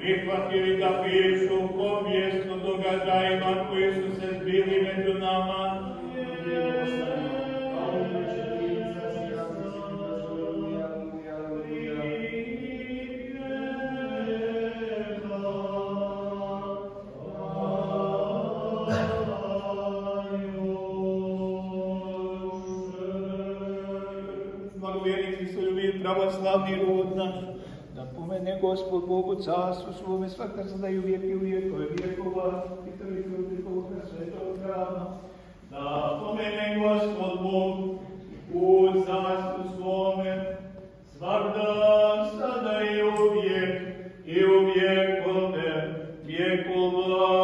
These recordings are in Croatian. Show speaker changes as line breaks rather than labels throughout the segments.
prihvatili da pišu povijest o događajima koji su se zbili među nama. Pravoslavni rod naš, da pomene Gospod Bogu carstvu svome svaka sada i uvijek i uvijekove vijekova i Boga svetog hrama. Da pomene Gospod Bog u carstvu svome svakda sada i uvijekove vijekova.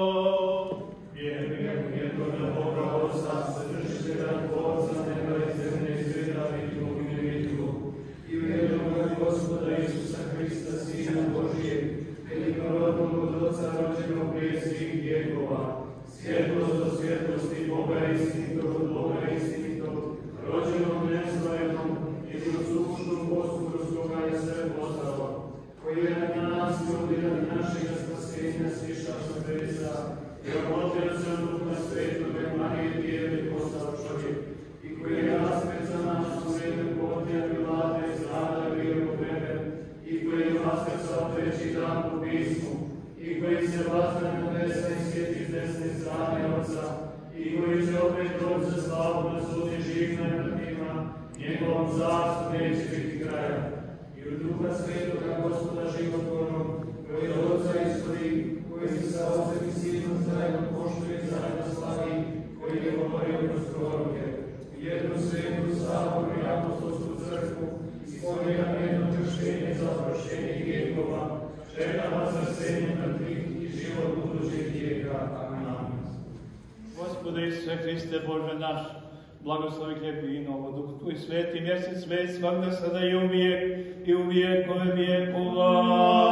Gospoda Isusa Hrista, Sina Božijeg, velikorodnog od Oca rođenog prije svih vjekova, svjetlost do svjetlosti, Boga istinitog od Boga istinitog, rođenog nesvojenom i kroz sušnu Bosku kroz koga je sve postalo, koji je na nas ljudi radi našega spasenja sišao sa nebesa i obotio se od Duha Svetog i Marije Djeve postao čovjek, i koji je raspet za nas u vredu Pontija Pilata i strada bio pokreben, i koji je vaskrsao treći dan po pismu, i koji se vazne na nebesa i sjeti s desne strane Otca, i koji će opet doći za slavu na sudi živima i mrtvima, njegovom carstvu neće biti kraja. I u Duha Svetoga Gospoda životvornog, koji od Otca istori, koji se sa Otcem i Sinom zajedno poštuje i zajedno slavi, koji je govorio kroz proroke, jednu svetu saboru i apostolsku crkvu, ispovijedam jedno krštenje za oproštenje grijehova, čeka vaskrsenje mrtvih i život budućeg vijeka. Amen.
Gospode Isuse Hriste, Bože naš, blagoslovi hljeb i vino, ovo Duh Tvoj sveti, mjesec svet, svakda sada i uvijek ove vijekova.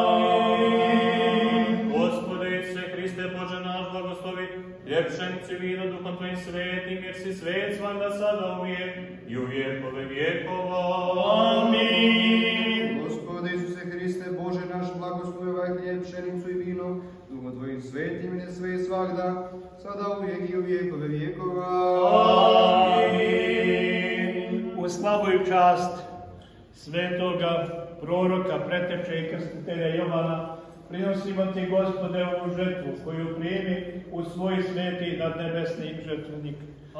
Gospode Isuse Hriste, Bože naš, blagoslovi hljeb, pšenicu i vino, Duhom Tvojim svetim, jer si svet, svakda sada uvijek ove vijekova.
Amin.
Gospode Isuse Hriste, Bože naš, blagoslovi ovaj hljeb, pšenicu i vino, Duhom Tvojim svetim, jer sve svakda, sada uvijek ove vijekova.
Amin. U slavu i čast svetoga proroka, preteče i krstitelja Jovana, prinosimo Ti, Gospode, ovu žrtvu koju primi u svoj sveti nadnebesni žrtvenik.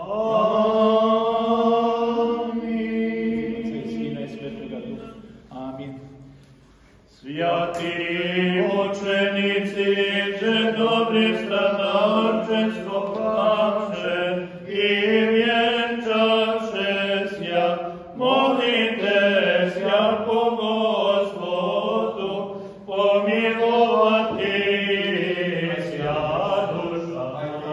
Amin.
Otca i Sina i Svetoga Duha. Amin.
Svjati učenici, že dobri stradalčestvo paše i vjenčaše sja, molite sja po Gospodu, pomilovati sja duša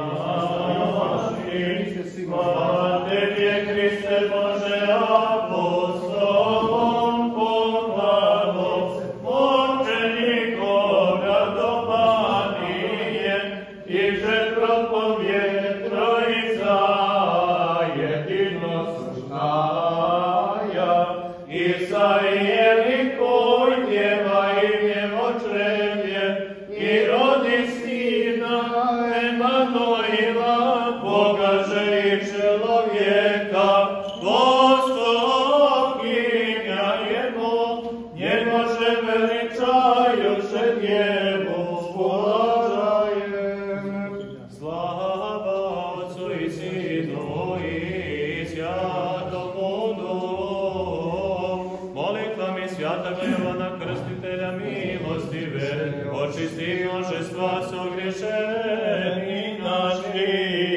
naši. Hvala Tebi, Hriste Bože, apostolom pohvalom, mučenikoga domanije, i že propovjed Trojica jedino suštaja, Isaije likoj djeva i djevočrevje, i rodi sina Emanuila, Boga že i človjeka, Gospodinja jemo, njego že veličajuše djevu polažajem. Slava Otcu i Sinu i Svjatomu Duhu, molitvami svjatoga Jovana Krstitelja milostive, očisti množestva sogriješeni naši.